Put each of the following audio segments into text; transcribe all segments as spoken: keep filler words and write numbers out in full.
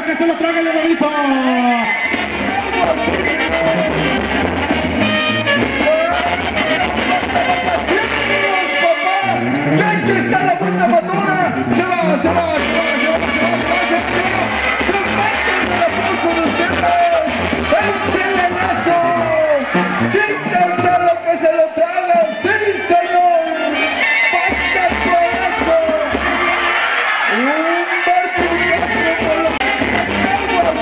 lo que se lo traga el hermanito. ¡Aquí está la puerta madura! ¡Se va, se va, se va, se va, se va, se va, se va! ¡Se marcan el aplauso de ustedes! ¡El chilanazo! ¡Quítense lo que se lo tragan! ¡Sí, señor! ¡Basta por eso! ¡Un martillazo por los aguas!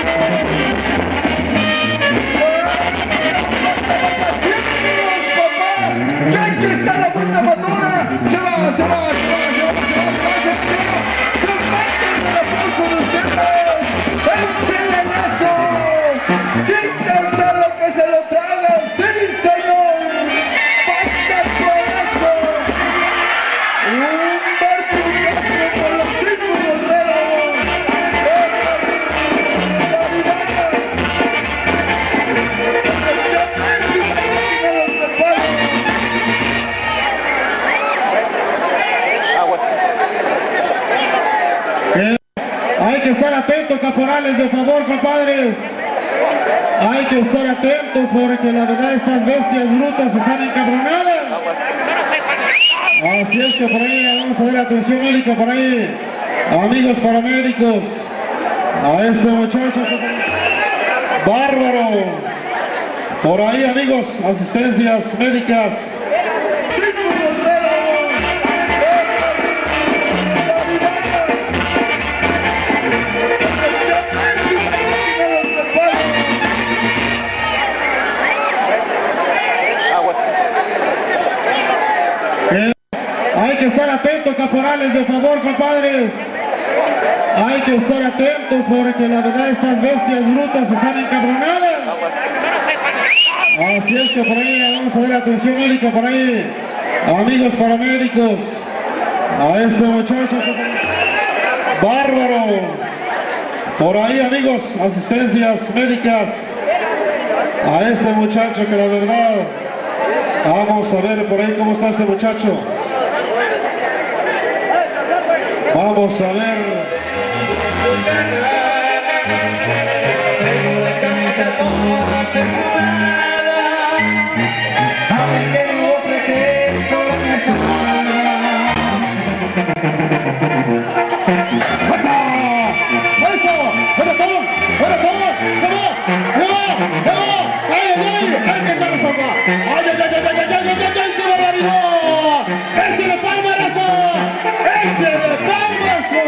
¡Aquí está la puerta madura! ¡Se va, se va, se va, se va, se va, se va, se va! ¡Se marcan el aplauso de ustedes! ¡El chilanazo! ¡Quítense lo que se lo tragan! ¡Sí, señor! ¡Basta por eso! ¡Un martillazo por los cinco guerreros! Hay que estar atentos, caporales, de favor, compadres. Hay que estar atentos porque la verdad estas bestias brutas están encabronadas. Así es que por ahí vamos a dar atención médica por ahí. Amigos paramédicos, a ese muchacho bárbaro. Por ahí, amigos, asistencias médicas. Hay que estar atentos, caporales, de favor, compadres. Hay que estar atentos porque la verdad estas bestias brutas están encabronadas. Así es que por ahí vamos a dar atención médica por ahí. Amigos paramédicos, a ese muchacho bárbaro. Por ahí, amigos, asistencias médicas a ese muchacho que la verdad, vamos a ver por ahí cómo está ese muchacho. Vamos a ver. Tengo la camisa toda perfumada, aunque no pretexto que salga. ¡Eso! ¡Pelotón! ¡Pelotón! ¡Se va! ¡Se va! ¡Se va! ¡Ay, ay, ay! ¡Ay, que ya lo saca! ¡Ay, ay, ay, ay, ay, ay, ay, ay, ay! ¡Qué barbaridad! ¡Échale palmerazo! ¡Échale palmerazo!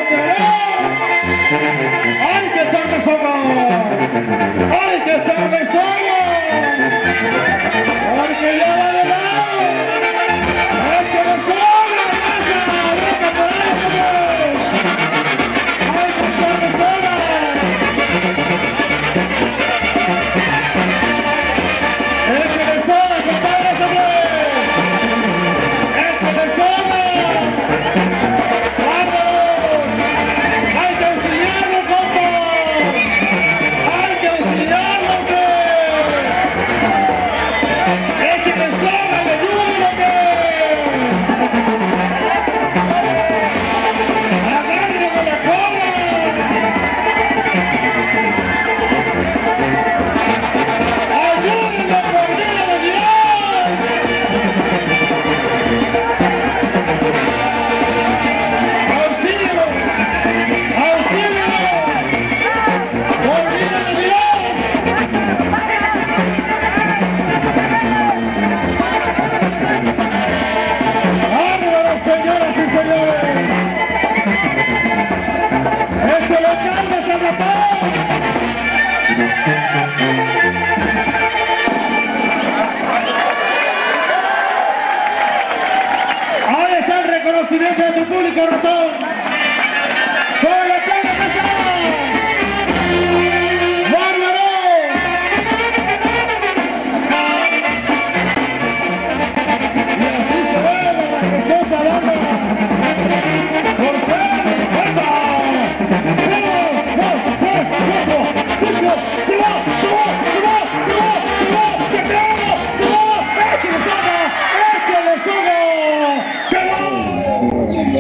¡Hay que echarle soga! ¡Hay que echarle soga! ¡Porque ya va de lado! ¡Échale soga! ¡Venga por ahí! ¡Hay que echarle soga! ¡Échale soga, compadre! ¡Échale soga! ¡Vamos! ¡Hay que enseñarlo, compa! ¡Hay que enseñarlo, que! ¡Échale soga, le ayúdalo, que! ¡Agárralo con la cola! ¡Ayúdenlo, por vida de Dios! ¡Auxilio! ¡Auxilio! ¡Por vida de Dios! ¡Bárbaro, señoras y señores! ¡Es el local de San Ratón! Ahí está el reconocimiento de tu público, ratón. ¡Con la plena pesada! ¡Bárbaro! Y así se ve la majestuosa banda. Por ser cuenta. Dos, dos, tres, cuatro, cinco. ¡Se va! ¡Se va! ¡Se va! ¡Se va! ¡Se va! ¡Se acabó! ¡Se va! ¡Échale soga! ¡Échale soga! ¡Que va!